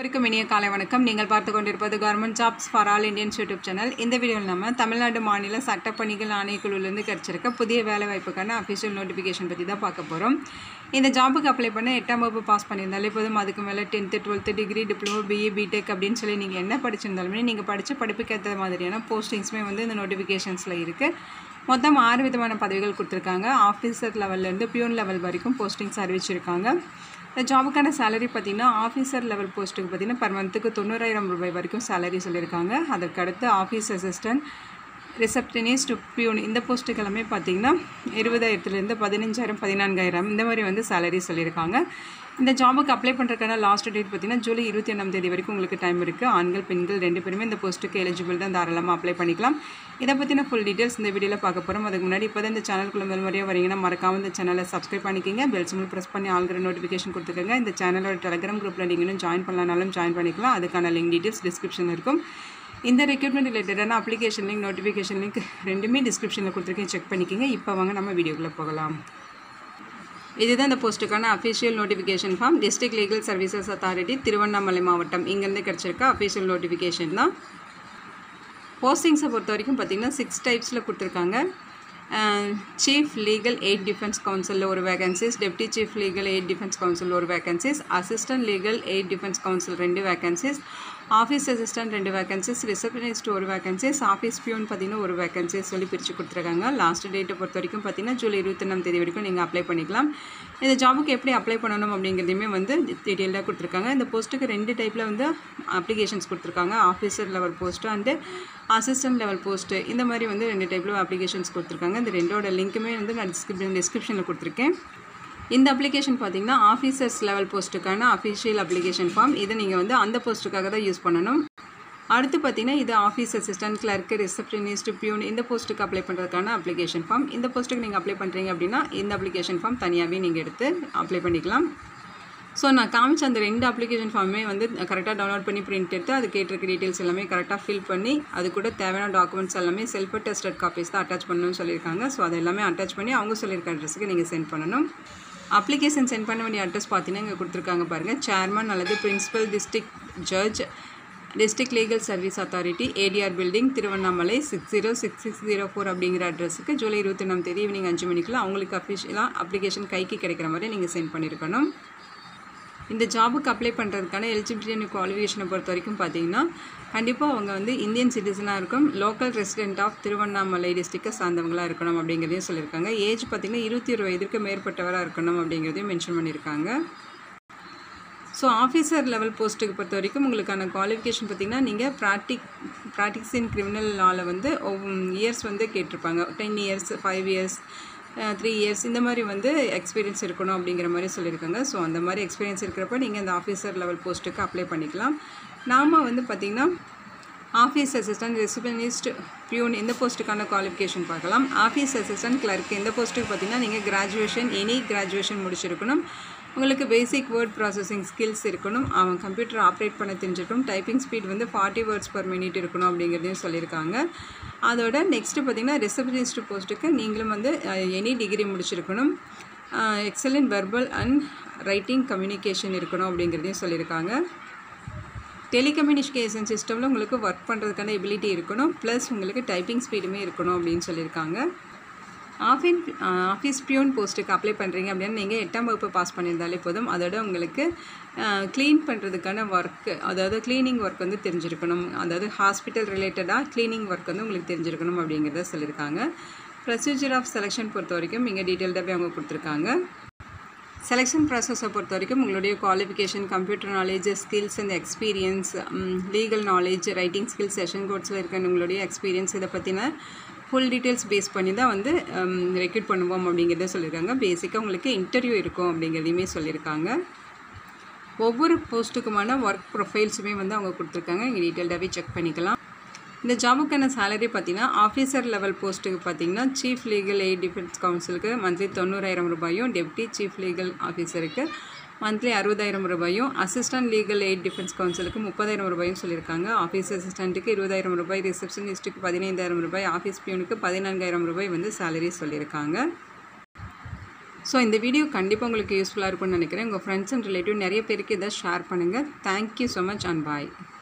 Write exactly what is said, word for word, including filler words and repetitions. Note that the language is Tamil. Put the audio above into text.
அனைவருக்கும் இனிய காலை வணக்கம். நீங்கள் பார்த்து கொண்டிருப்பது government jobs for all Indians YouTube channel. இந்த வீடியோவில் நம்ம தமிழ்நாடு மாநில சட்டப்பணிகள் ஆணையக்குழுவிலிருந்து கிடைச்சிருக்க புதிய வேலை வாய்ப்புக்கான அஃபிஷியல் நோட்டிஃபிகேஷன் பற்றி தான் பார்க்க போகிறோம். இந்த ஜாபுக்கு அப்ளை பண்ண எட்டாம் வகுப்பு பாஸ் பண்ணியிருந்தாலே போதும். அதுக்கு மேலே tenth twelfth degree diploma BE BTech அப்படின்னு சொல்லி நீங்கள் என்ன படிச்சிருந்தாலுமே நீங்கள் படித்த படிப்புக்கு ஏற்ற மாதிரியான போஸ்டிங்ஸுமே வந்து இந்த நோட்டிஃபிகேஷன்ஸில் இருக்குது. மொத்தம் ஆறு விதமான பதவிகள் கொடுத்துருக்காங்க. ஆஃபீஸர் லெவல்லேருந்து பியூன் லெவல் வரைக்கும் போஸ்டிங்ஸ் அறிவிச்சிருக்காங்க. இந்த ஜாபுக்கான சேலரி பார்த்திங்கன்னா ஆஃபீஸர் லெவல் போஸ்ட்டுக்கு பார்த்திங்கன்னா பர் மந்த்துக்கு தொண்ணூறாயிரம் ரூபாய் வரைக்கும் சேலரி சொல்லியிருக்காங்க. அதற்கடுத்து ஆஃபீஸ் அசிஸ்டன்ட், ரிசப்ஷனிஸ்ட், பியூன் இந்த போஸ்ட்டுக்கு எல்லாமே பார்த்திங்கன்னா இருபதாயிரத்துலேருந்து பதினஞ்சாயிரம் பதினான்காயிரம் இந்த மாதிரி வந்து சேலரி சொல்லியிருக்காங்க. இந்த ஜாபுக்கு அப்ளை பண்ணுறதுக்கான லாஸ்ட் டேட் பார்த்திங்கன்னா ஜூலை இருபத்தி ஒன்றாம் தேதி வரைக்கும் உங்களுக்கு டைம் இருக்குது. ஆண்கள் பெண்கள் ரெண்டு பேருமே இந்த போஸ்ட்டுக்கு எலிஜிபிள் தான், தாராளமாக அப்ளை பண்ணிக்கலாம். இதை பற்றின ஃபுல் டீட்டெயில்ஸ் இந்த வீடியோவில் பார்க்க போகிறோம். அதுக்கு முன்னாடி இப்போ தான் இந்த சேனலுக்குள்ள முதல் முறையாக வரீங்கன்னா மறக்காம இந்த சேனலை சப்ஸ்கிரைப் பண்ணிக்கிங்க. பெல் சிம்பிள் ப்ரெஸ் பண்ணி ஆல்கிற நோட்டிஃபிகேஷன் கொடுத்துக்கோங்க. இந்த சேனலோட டெலிகிராம் குரூப்பில் நீங்களும் ஜாயின் பண்ணலானாலும் ஜாயின் பண்ணிக்கலாம். அதுக்கான லிங்க் டீட்டெயில்ஸ் டிஸ்கிரிப்ஷனில் இருக்கும். இந்த ரெக்ரூட்மெண்ட் ரிலேட்டடான அப்ளிகேஷன் லிங்க், நோட்டிஃபிகேஷன் லிங்க் ரெண்டுமே டிஸ்கிரிப்ஷனில் கொடுத்துருக்கேன், செக் பண்ணிக்கிங்க. இப்போ வாங்க நம்ம வீடியோக்குள்ளே போகலாம். இதுதான் இந்த போஸ்ட்டுக்கான official notification form. District legal services authority, Tiruvannamalai மாவட்டம், இங்கேருந்து கிடச்சிருக்க அஃபிஷியல் நோட்டிஃபிகேஷன் தான். போஸ்டிங்ஸை பொறுத்த வரைக்கும் பார்த்திங்கன்னா சிக்ஸ் டைப்ஸில் கொடுத்துருக்காங்க. சீஃப் லீகல் எய்ட் டிஃபென்ஸ் கவுன்சிலில் ஒரு vacancies, deputy chief legal aid defence council ஒரு vacancies, assistant legal aid defence council ரெண்டு வேகன்சிஸ், ஆஃபீஸ் அசிஸ்டன்ட் ரெண்டு வேகன்சிஸ், ரிசப்ஷனிஸ்ட் ஒரு வேகன்சிஸ், ஆஃபீஸ் பியூன் பார்த்திங்கன்னா ஒரு வேகன்சிஸ் சொல்லி பிரித்து கொடுத்துருக்காங்க. லாஸ்ட் டேட்டை பொறுத்த வரைக்கும் பார்த்திங்கன்னா ஜூலை இருபத்தொன்னாம் தேதி வரைக்கும் நீங்கள் அப்ளை பண்ணிக்கலாம். இந்த ஜாபுக்கு எப்படி அப்ளை பண்ணணும் அப்படிங்கிறதையுமே வந்து டீட்டெயிலாக கொடுத்துருக்காங்க. இந்த போஸ்ட்டுக்கு ரெண்டு டைப்பில் வந்து அப்ளிகேஷன்ஸ் கொடுத்துருக்காங்க. Officer level post and assistant level post இந்த மாதிரி வந்து ரெண்டு டைப்பில் அப்ளிகேஷன்ஸ் கொடுத்துருக்காங்க. இந்த ரெண்டோட லிங்க்குமே வந்து நான் டிஸ்கிரிப்ஷன் டிஸ்கிரிப்ஷனில் கொடுத்துருக்கேன். இந்த அப்ளிகேஷன் பார்த்திங்கன்னா ஆஃபீஸர்ஸ் லெவல் போஸ்ட்டுக்கான அஃபிஷியல் அப்ளிகேஷன் ஃபார்ம். இதை நீங்கள் வந்து அந்த போஸ்ட்டுக்காக தான் யூஸ் பண்ணணும். அடுத்து பார்த்திங்கன்னா இது office assistant, clerk, receptionist, peon இந்த போஸ்ட்டுக்கு அப்ளை பண்ணுறதுக்கான அப்ளிகேஷன் ஃபார்ம். இந்த போஸ்ட்டுக்கு நீங்கள் அப்ளை பண்ணுறீங்க அப்படின்னா இந்த அப்ளிகேஷன் ஃபார்ம் தனியாகவே நீங்கள் எடுத்து அப்ளை பண்ணிக்கலாம். ஸோ நான் காமிச்ச அந்த ரெண்டு அப்ளிகேஷன் ஃபார்மே வந்து கரெக்டாக டவுன்லோட் பண்ணி பிரிண்ட் எடுத்து அது கேட்டிருக்க டீட்டெயில்ஸ் எல்லாமே கரெக்டாக ஃபில் பண்ணி அது கூட தேவையான டாக்குமெண்ட்ஸ் எல்லாமே செல்ஃப் டெஸ்டட் காப்பீஸ் தான் அட்டாச் பண்ணணும்னு சொல்லியிருக்காங்க. ஸோ அது எல்லாமே அட்டாச் பண்ணி அவங்க சொல்லியிருக்க அட்ரஸுக்கு நீங்கள் சென்ட் பண்ணணும். அப்ளிகேஷன் சென்ட் பண்ண வேண்டிய அட்ரஸ் பார்த்தீங்கன்னா இங்கே கொடுத்துருக்காங்க பாருங்கள். சேர்மன் அல்லது principal district judge, district legal service authority, ADR building, Tiruvannamalai six zero six six zero four அப்படிங்கிற அட்ரஸுக்கு ஜூலை இருபத்தி ஒன்றாம் தேதி ஈவினிங் அஞ்சு மணிக்குள்ள அவங்களுக்கு அஃபிஷியலாக அப்ளிகேஷன் கைக்கு கிடைக்கிற மாதிரி நீங்கள் சென்ட் பண்ணியிருக்கணும். இந்த ஜாபுக்கு அப்ளை பண்ணுறதுக்கான எலிஜிபிலிட்டி குவாலிஃபிகேஷனை பொறுத்த வரைக்கும் பார்த்தீங்கன்னா கண்டிப்பாக அவங்க வந்து இந்தியன் சிட்டிசனாக இருக்கும், லோக்கல் ரெசிடென்ட் ஆஃப் திருவண்ணாமலை டிஸ்ட்ரிக்டை சார்ந்தவங்களாக இருக்கணும் அப்படிங்கிறதையும் சொல்லியிருக்காங்க. ஏஜ் பார்த்திங்கன்னா இருபத்தி ஒரு வயதுக்கு மேற்பட்டவராக இருக்கணும் அப்படிங்கிறதையும் மென்ஷன் பண்ணியிருக்காங்க. ஸோ ஆஃபீஸர் லெவல் போஸ்ட்டுக்கு பொறுத்த வரைக்கும் உங்களுக்கான குவாலிஃபிகேஷன் பார்த்திங்கன்னா நீங்கள் ப்ராக்டிக் ப்ராக்டிக்ஸ் இன் கிரிமினல் லாவில் வந்து இயர்ஸ் வந்து கேட்டிருப்பாங்க. Ten years five years three years இந்த மாதிரி வந்து எக்ஸ்பீரியன்ஸ் இருக்கணும் அப்படிங்கிற மாதிரி சொல்லியிருக்காங்க. ஸோ அந்த மாதிரி எக்ஸ்பீரியன்ஸ் இருக்கிறப்ப நீங்கள் இந்த ஆஃபீஸர் லெவல் போஸ்ட்டுக்கு அப்ளை பண்ணிக்கலாம். நாம் வந்து பார்த்திங்கன்னா ஆஃபீஸ் அசிஸ்டன்ட், ரிசப்ஷனிஸ்ட், பியூன் இந்த போஸ்ட்டுக்கான குவாலிஃபிகேஷன் பார்க்கலாம். ஆஃபீஸ் அசிஸ்டன்ட், கிளர்க் இந்த போஸ்ட்டுக்கு பார்த்திங்கன்னா நீங்கள் கிராஜுவேஷன் எனி கிராஜுவேஷன் முடிச்சிருக்கணும். உங்களுக்கு பேசிக் வேர்ட் ப்ராசஸிங் ஸ்கில்ஸ் இருக்கணும், அவன் கம்ப்யூட்டர் ஆப்ரேட் பண்ண தெரிஞ்சிருக்கணும், டைப்பிங் ஸ்பீட் வந்து ஃபார்ட்டி வேர்ட்ஸ் பர் மினிட் இருக்கணும் அப்படிங்கிறதையும் சொல்லியிருக்காங்க. அதோட நெக்ஸ்ட்டு பார்த்திங்கன்னா ரிசப்ஷனிஸ்ட் போஸ்ட்டுக்கு நீங்களும் வந்து எனி டிகிரி முடிச்சிருக்கணும், excellent verbal and writing communication இருக்கணும் அப்படிங்கிறதையும் சொல்லியிருக்காங்க. டெலிகம்யூனிகேஷன் சிஸ்டமில் உங்களுக்கு ஒர்க் பண்ணுறதுக்கான எபிலிட்டி இருக்கணும், ப்ளஸ் உங்களுக்கு டைப்பிங் ஸ்பீடுமே இருக்கணும் அப்படின்னு சொல்லியிருக்காங்க. ஆஃபின் ஆஃபீஸ் பியூன் போஸ்ட்டுக்கு அப்ளை பண்ணுறீங்க அப்படின்னா நீங்கள் எட்டாம் வகுப்பு பாஸ் பண்ணியிருந்தாலே போதும். அதோட உங்களுக்கு க்ளீன் பண்ணுறதுக்கான ஒர்க்கு, அதாவது க்ளீனிங் ஒர்க் வந்து தெரிஞ்சிருக்கணும், அதாவது ஹாஸ்பிட்டல் ரிலேட்டடாக க்ளீனிங் ஒர்க் வந்து உங்களுக்கு தெரிஞ்சிருக்கணும் அப்படிங்கிறத சொல்லியிருக்காங்க. ப்ரொசீஜர் ஆஃப் செலெக்ஷன் பொறுத்த வரைக்கும் இங்கே டீட்டெயில்டாகவே அவங்க கொடுத்துருக்காங்க. செலெக்ஷன் ப்ராசஸை பொறுத்த வரைக்கும் உங்களுடைய qualification, computer knowledge, skills and experience, legal knowledge, writing skills, session கோட்ஸில் இருக்க உங்களுடைய எக்ஸ்பீரியன்ஸ் இதை பற்றின ஃபுல் டீட்டெயில்ஸ் பேஸ் பண்ணி தான் வந்து ரெக்ரூட் பண்ணுவோம் அப்படிங்கிறத சொல்லியிருக்காங்க. பேசிக்காக உங்களுக்கு இன்டர்வியூ இருக்கும் அப்படிங்கிறதையுமே சொல்லியிருக்காங்க. ஒவ்வொரு போஸ்ட்டுக்குமான ஒர்க் ப்ரொஃபைல்ஸுமே வந்து அவங்க கொடுத்துருக்காங்க, இங்கே டீட்டெயில்டாகவே செக் பண்ணிக்கலாம். இந்த ஜாபுக்கான சேலரி பார்த்திங்கன்னா ஆஃபீஸர் லெவல் போஸ்ட்டுக்கு பார்த்திங்கன்னா சீஃப் லீகல் எய்ட் டிஃபென்ஸ் கவுன்சிலுக்கு மந்த்லி தொண்ணூறாயிரம் ரூபாயும், டெப்டி சீஃப் லீகல் ஆஃபீஸருக்கு மந்த்லி அறுபதாயிரம் ரூபாயும், அசிஸ்டன்ட் லீகல் எய்ட் டிஃபென்ஸ் கவுன்சிலுக்கு முப்பதாயிரம் ரூபாயும் சொல்லியிருக்காங்க. ஆஃபீஸ் அசிஸ்டண்ட்டுக்கு இருபதாயிரம் ரூபாய், ரிசப்ஷனிஸ்ட்டுக்கு பதினைந்தாயிரம் ரூபாய், ஆஃபீஸ் பியூனுக்கு பதினான்காயிரம் ரூபாய் வந்து சேலரி சொல்லியிருக்காங்க. ஸோ இந்த வீடியோ கண்டிப்பாக உங்களுக்கு யூஸ்ஃபுல்லாக இருக்கும்னு நினைக்கிறேன். உங்கள் ஃப்ரெண்ட்ஸ் அண்ட் ரிலேட்டிவ் நிறைய பேருக்கு இதை ஷேர் பண்ணுங்கள். Thank you so much and bye.